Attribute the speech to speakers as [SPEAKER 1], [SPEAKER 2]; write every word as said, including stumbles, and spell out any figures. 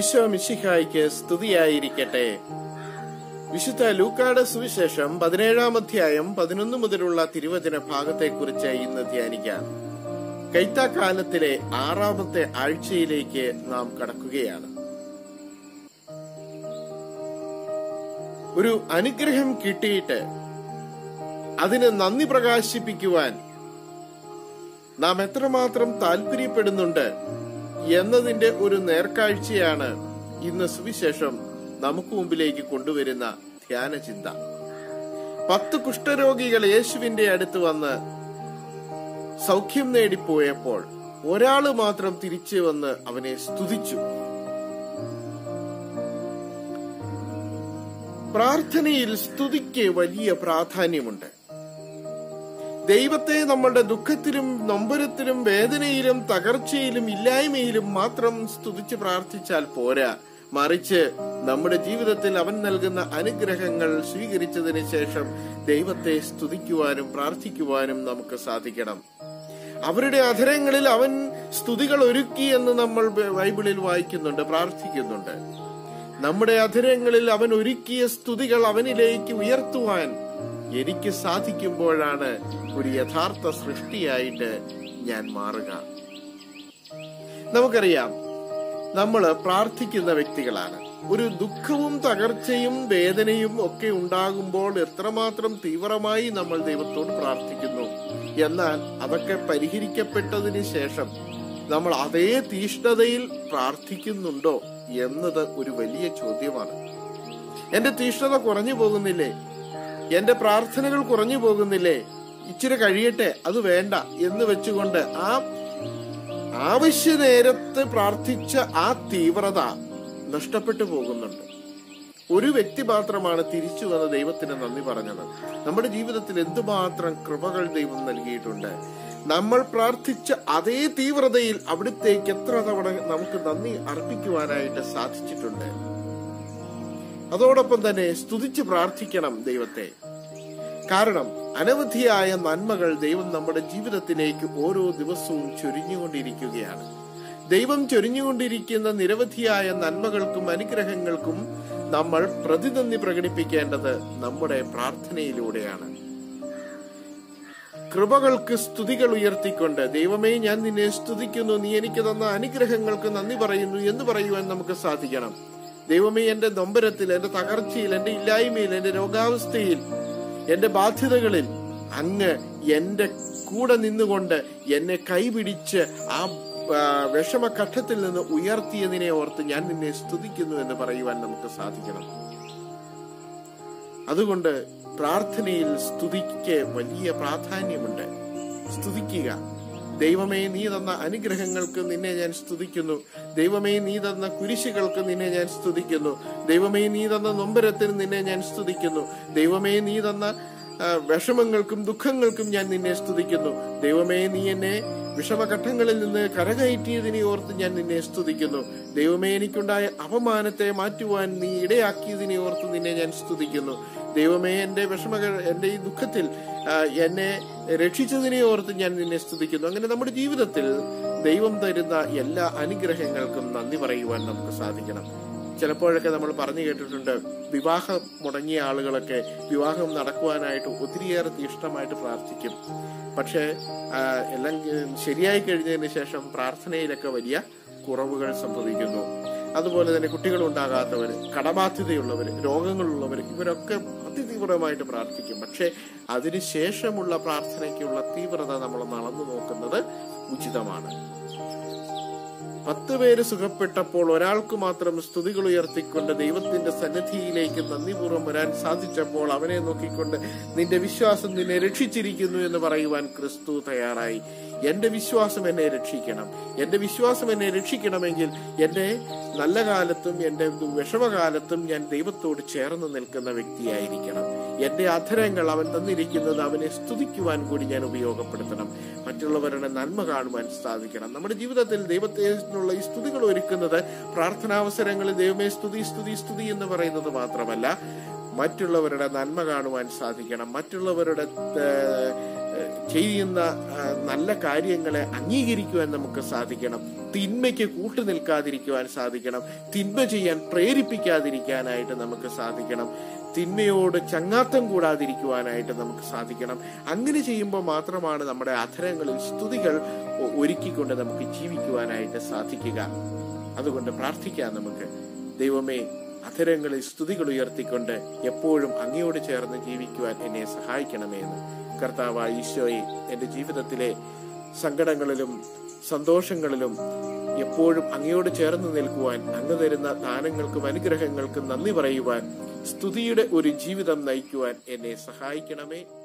[SPEAKER 1] ഈശോ മിശിഹായ്ക്ക് സ്തുതിയായിരിക്കട്ടെ. വിശുദ്ധ ലൂക്കായുടെ സുവിശേഷം പതിനേഴാം അധ്യായം പതിനൊന്ന് മുതലുള്ള തിരുവചന ഭാഗത്തെക്കുറിച്ച് ഇന്ന് ധ്യാനിക്കാം. കൈത്താക്കാലത്തിലെ ആറാമത്തെ ആഴ്ചയിലേക്ക് നാം കടക്കുകയാണ്. ഒരു അനുഗ്രഹം കിട്ടിയിട്ട് അതിന് നന്ദി പ്രകാശിപ്പിക്കുവാൻ നാം എത്രമാത്രം താല്പര്യപ്പെടുന്നുണ്ട് എന്നതിന്റെ ഒരു നേർക്കാഴ്ചയാണ് ഇന്ന് സുവിശേഷം നമുക്ക് മുമ്പിലേക്ക് കൊണ്ടുവരുന്ന ധ്യാന ചിന്ത. പത്ത് കുഷ്ഠരോഗികൾ യേശുവിന്റെ അടുത്ത് വന്ന് സൗഖ്യം നേടിപ്പോയപ്പോൾ ഒരാള് മാത്രം തിരിച്ചു വന്ന് അവനെ സ്തുതിച്ചു. പ്രാർത്ഥനയിൽ സ്തുതിക്ക് വലിയ പ്രാധാന്യമുണ്ട്. ദൈവത്തെ നമ്മളുടെ ദുഃഖത്തിലും നൊമ്പരത്തിലും വേദനയിലും തകർച്ചയിലും ഇല്ലായ്മയിലും മാത്രം സ്തുതിച്ച് പ്രാർത്ഥിച്ചാൽ പോരാ, മറിച്ച് നമ്മുടെ ജീവിതത്തിൽ അവൻ നൽകുന്ന അനുഗ്രഹങ്ങൾ സ്വീകരിച്ചതിന് ശേഷം ദൈവത്തെ സ്തുതിക്കുവാനും പ്രാർത്ഥിക്കുവാനും നമുക്ക് സാധിക്കണം. അവരുടെ അധരങ്ങളിൽ അവൻ സ്തുതികൾ ഒരുക്കി എന്ന് നമ്മൾ ബൈബിളിൽ വായിക്കുന്നുണ്ട്, പ്രാർത്ഥിക്കുന്നുണ്ട്. നമ്മുടെ അധരങ്ങളിൽ അവൻ ഒരുക്കിയ സ്തുതികൾ അവനിലേക്ക് ഉയർത്തുവാൻ എനിക്ക് സാധിക്കുമ്പോഴാണ് ഒരു യഥാർത്ഥ സൃഷ്ടിയായിട്ട് ഞാൻ മാറുക. നമുക്കറിയാം, നമ്മൾ പ്രാർത്ഥിക്കുന്ന വ്യക്തികളാണ്. ഒരു ദുഃഖവും തകർച്ചയും വേദനയും ഒക്കെ ഉണ്ടാകുമ്പോൾ എത്രമാത്രം തീവ്രമായി നമ്മൾ ദൈവത്തോട് പ്രാർത്ഥിക്കുന്നു. എന്നാൽ അതൊക്കെ പരിഹരിക്കപ്പെട്ടതിന് ശേഷം നമ്മൾ അതേ തീഷ്ണതയിൽ പ്രാർത്ഥിക്കുന്നുണ്ടോ എന്നത് ഒരു വലിയ ചോദ്യമാണ്. എന്റെ തീഷ്ണത കുറഞ്ഞു പോകുന്നില്ലേ? എന്റെ പ്രാർത്ഥനകൾ കുറഞ്ഞു പോകുന്നില്ലേ? ഇച്ചിരി കഴിയട്ടെ, അത് വേണ്ട എന്ന് വെച്ചുകൊണ്ട് ആ ആവശ്യ നേരത്ത് പ്രാർത്ഥിച്ച ആ തീവ്രത നഷ്ടപ്പെട്ടു പോകുന്നുണ്ട്. ഒരു വ്യക്തി മാത്രമാണ് തിരിച്ചു വന്ന് ദൈവത്തിന് നന്ദി പറഞ്ഞത്. നമ്മുടെ ജീവിതത്തിൽ എന്തുമാത്രം കൃപകൾ ദൈവം നൽകിയിട്ടുണ്ട്. നമ്മൾ പ്രാർത്ഥിച്ച അതേ തീവ്രതയിൽ അവിടുത്തേക്ക് എത്ര തവണ നമുക്ക് നന്ദി അർപ്പിക്കുവാനായിട്ട് സാധിച്ചിട്ടുണ്ട്. അതോടൊപ്പം തന്നെ സ്തുതിച്ച് പ്രാർത്ഥിക്കണം ദൈവത്തെ. കാരണം അനവധിയായ നന്മകൾ ദൈവം നമ്മുടെ ജീവിതത്തിലേക്ക് ഓരോ ദിവസവും ചൊരിഞ്ഞുകൊണ്ടിരിക്കുകയാണ്. ദൈവം ചൊരിഞ്ഞുകൊണ്ടിരിക്കുന്ന നിരവധിയായ നന്മകൾക്കും അനുഗ്രഹങ്ങൾക്കും നമ്മൾ പ്രതിനന്ദി പ്രകടിപ്പിക്കേണ്ടത് നമ്മുടെ പ്രാർത്ഥനയിലൂടെയാണ്. കൃപകൾക്ക് സ്തുതികൾ ഉയർത്തിക്കൊണ്ട് ദൈവമേ ഞാൻ നിന്നെ സ്തുതിക്കുന്നു, നീ എനിക്ക് തന്ന അനുഗ്രഹങ്ങൾക്ക് നന്ദി പറയുന്നു എന്ന് പറയുവാൻ നമുക്ക് സാധിക്കണം. ദൈവമേ, എന്റെ നൊമ്പരത്തിൽ, എന്റെ തകർച്ചയിൽ, എന്റെ ഇല്ലായ്മയിൽ, എന്റെ രോഗാവസ്ഥയിൽ, എന്റെ ബാധ്യതകളിൽ അങ്ങ് എന്റെ കൂടെ നിന്നുകൊണ്ട് എന്നെ കൈപിടിച്ച് ആ വിഷമഘട്ടത്തിൽ നിന്ന് ഉയർത്തിയതിനെ ഓർത്ത് ഞാൻ നിന്നെ സ്തുതിക്കുന്നു എന്ന് പറയുവാൻ നമുക്ക് സാധിക്കണം. അതുകൊണ്ട് പ്രാർത്ഥനയിൽ സ്തുതിക്ക് വലിയ പ്രാധാന്യമുണ്ട്. സ്തുതിക്കുക. ദൈവമേ, നീ തന്ന അനുഗ്രഹങ്ങൾക്ക് നിന്നെ ഞാൻ സ്തുതിക്കുന്നു. ദൈവമേ, നീ തന്ന കുരിശുകൾക്ക് നിന്നെ ഞാൻ സ്തുതിക്കുന്നു. ദൈവമേ, നീ തന്ന നൊമ്പരത്തിന് നിന്നെ ഞാൻ സ്തുതിക്കുന്നു. ദൈവമേ, നീ തന്ന വിഷമങ്ങൾക്കും ദുഃഖങ്ങൾക്കും ഞാൻ നിന്നെ സ്തുതിക്കുന്നു. ദൈവമേ, നീ എന്നെ വിഷമഘട്ടങ്ങളിൽ നിന്ന് കരകയറ്റിയതിനെ ഓർത്ത് ഞാൻ നിന്നെ സ്തുതിക്കുന്നു. ദൈവമേ, എനിക്കുണ്ടായ അപമാനത്തെ മാറ്റുവാൻ നീ ഇടയാക്കിയതിനെ ഓർത്ത് നിന്നെ ഞാൻ സ്തുതിക്കുന്നു. ദൈവമേ, എന്റെ വിഷമ എന്റെ ഈ ദുഃഖത്തിൽ എന്നെ രക്ഷിച്ചതിനെ ഓർത്ത് ഞാൻ നിന്നെ സ്തുതിക്കുന്നു. അങ്ങനെ നമ്മുടെ ജീവിതത്തിൽ ദൈവം തരുന്ന എല്ലാ അനുഗ്രഹങ്ങൾക്കും നന്ദി പറയുവാൻ നമുക്ക് സാധിക്കണം. ചിലപ്പോഴൊക്കെ നമ്മൾ പറഞ്ഞു കേട്ടിട്ടുണ്ട്, വിവാഹം മുടങ്ങിയ ആളുകളൊക്കെ വിവാഹം നടക്കുവാനായിട്ട് ഒത്തിരിയേറെ തീഷ്ണമായിട്ട് പ്രാർത്ഥിക്കും. പക്ഷെ എല്ലാം ശരിയായി കഴിഞ്ഞതിന് ശേഷം പ്രാർത്ഥനയിലൊക്കെ വലിയ കുറവുകൾ സംഭവിക്കുന്നു. അതുപോലെ തന്നെ കുട്ടികൾ ഉണ്ടാകാത്തവര്, കടബാധ്യതയുള്ളവര്, രോഗങ്ങളുള്ളവര്, ഇവരൊക്കെ അതിതീവ്രമായിട്ട് പ്രാർത്ഥിക്കും. പക്ഷെ അതിനുശേഷമുള്ള പ്രാർത്ഥനയ്ക്കുള്ള തീവ്രത നമ്മൾ നടന്നു നോക്കുന്നത് ഉചിതമാണ്. പത്ത് പേര് സുഖപ്പെട്ടപ്പോൾ ഒരാൾക്ക് മാത്രം സ്തുതികൾ ഉയർത്തിക്കൊണ്ട് ദൈവത്തിന്റെ സന്നിധിയിലേക്ക് നന്ദിപൂർവ്വം വരാൻ സാധിച്ചപ്പോൾ അവനെ നോക്കിക്കൊണ്ട് നിന്റെ വിശ്വാസം നിന്നെ രക്ഷിച്ചിരിക്കുന്നു എന്ന് പറയുവാൻ ക്രിസ്തു തയ്യാറായി. എന്റെ വിശ്വാസം എന്നെ രക്ഷിക്കണം. എന്റെ വിശ്വാസം എന്നെ രക്ഷിക്കണമെങ്കിൽ എന്റെ നല്ല കാലത്തും എന്റെ വിഷമകാലത്തും ഞാൻ ദൈവത്തോട് ചേർന്ന് നിൽക്കുന്ന വ്യക്തിയായിരിക്കണം. എന്റെ അധരങ്ങൾ അവൻ തന്നിരിക്കുന്നത് അവനെ സ്തുതിക്കുവാൻ കൂടി ഞാൻ ഉപയോഗപ്പെടുത്തണം. മറ്റുള്ളവരുടെ നന്മ കാണുവാൻ സാധിക്കണം. നമ്മുടെ ജീവിതത്തിൽ ദൈവത്തിനുള്ള ഈ സ്തുതികൾ ഒരുക്കുന്നത് പ്രാർത്ഥനാവസരങ്ങളിൽ ദൈവമേ സ്തുതി സ്തുതി സ്തുതി എന്ന് പറയുന്നത് മാത്രമല്ല, മറ്റുള്ളവരുടെ നന്മ കാണുവാൻ സാധിക്കണം. മറ്റുള്ളവരുടെ ചെയ്യുന്ന നല്ല കാര്യങ്ങളെ അംഗീകരിക്കുവാൻ നമുക്ക് സാധിക്കണം. തിന്മയ്ക്ക് കൂട്ടു നിൽക്കാതിരിക്കുവാൻ സാധിക്കണം. തിന്മ ചെയ്യാൻ പ്രേരിപ്പിക്കാതിരിക്കാനായിട്ട് നമുക്ക് സാധിക്കണം. തിന്മയോട് ചങ്ങാത്തം കൂടാതിരിക്കുവാനായിട്ട് നമുക്ക് സാധിക്കണം. അങ്ങനെ ചെയ്യുമ്പോൾ മാത്രമാണ് നമ്മുടെ അധരങ്ങളിൽ സ്തുതികൾ ഒരുക്കിക്കൊണ്ട് നമുക്ക് ജീവിക്കുവാനായിട്ട് സാധിക്കുക. അതുകൊണ്ട് പ്രാർത്ഥിക്കാം നമുക്ക്. ദൈവമേ, അധരങ്ങളിൽ സ്തുതികൾ ഉയർത്തിക്കൊണ്ട് എപ്പോഴും അങ്ങയോട് ചേർന്ന് ജീവിക്കുവാൻ എന്നെ സഹായിക്കണമേ എന്ന്. കർത്താവായ ഈശോയെ, എന്റെ ജീവിതത്തിലെ സങ്കടങ്ങളിലും സന്തോഷങ്ങളിലും എപ്പോഴും അങ്ങയോട് ചേർന്ന് നിൽക്കുവാൻ, അങ്ങ് തരുന്ന ദാനങ്ങൾക്കും അനുഗ്രഹങ്ങൾക്കും നന്ദി പറയുവാൻ, സ്തുതിയുടെ ഒരു ജീവിതം നയിക്കുവാൻ എന്നെ സഹായിക്കണമേ.